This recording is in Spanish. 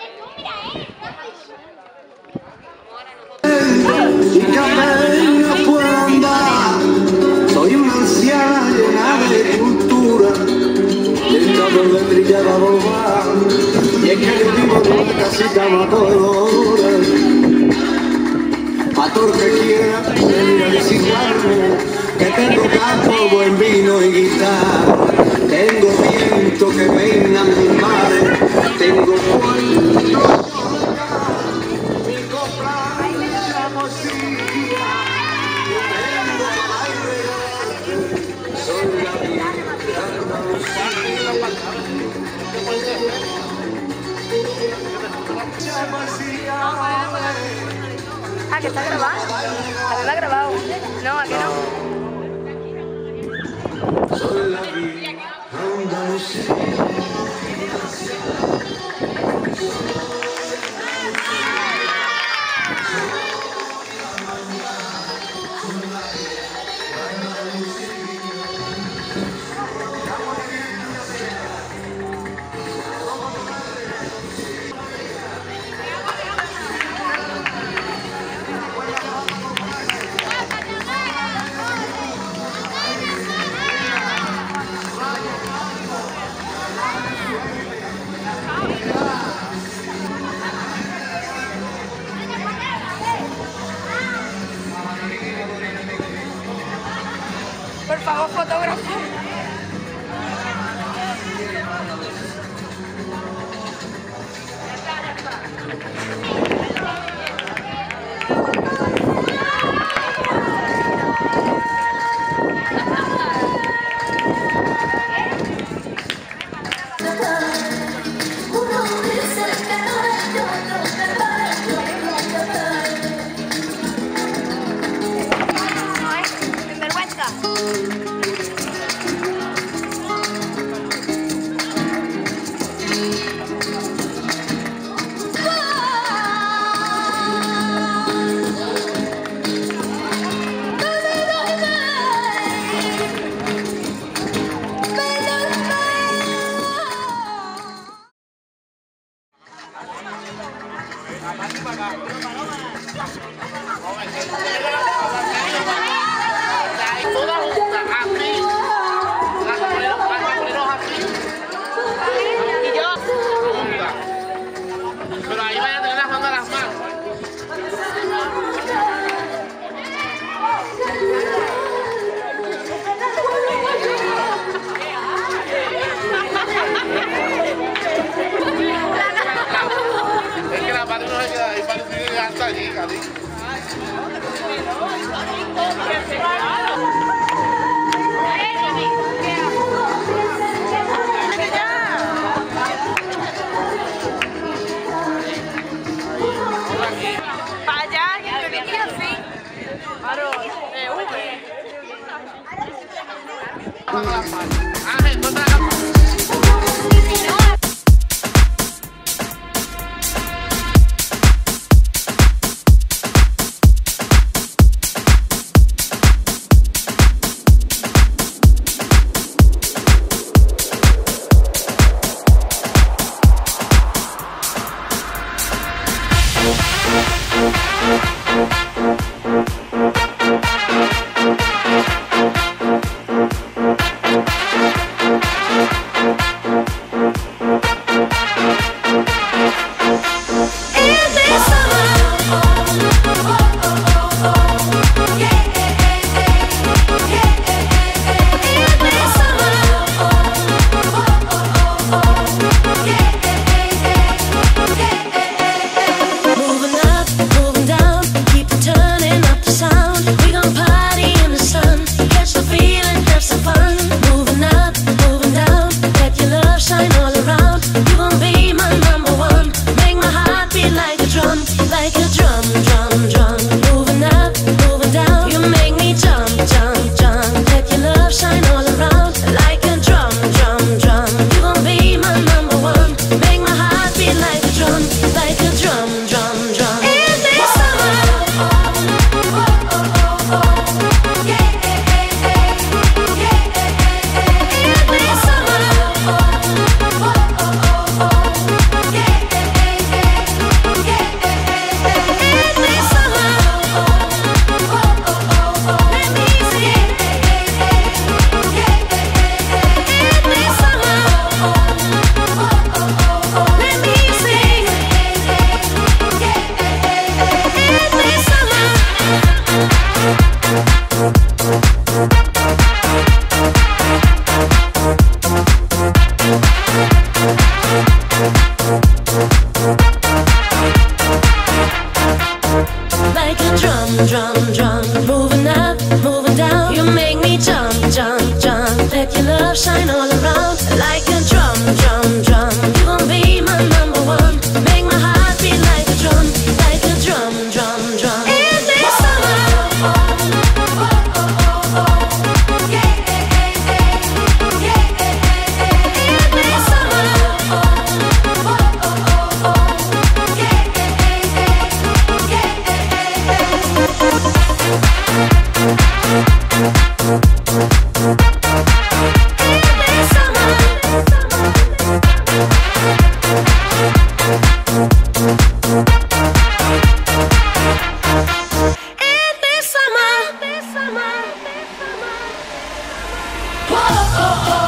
Y que apenas puedo andar, soy una anciana llena de cultura, y el calor de brillar a volver, y es que yo vivo en una casita amadora. Pa' todo el que quiera venir a visitarme, que tengo campo, buen vino y guitarra, tengo viento que peina mis mares, tengo puerto. Ah, que está grabado. A mí me ha grabado. No, ¿a que no? Por favor, fotógrafo. Pero ahí vayan a tener las manos a las manos. Es que la parte no se queda ahí, parece que hasta allí, casi. Ángel, no te hagas. make me jump, jump, jump. Let your love shine all around like a drum, drum, drum. You gon' be my number one. Make my heart beat like a drum, drum, drum. In this summer, yeah, yeah, yeah. In this summer, oh, oh, oh.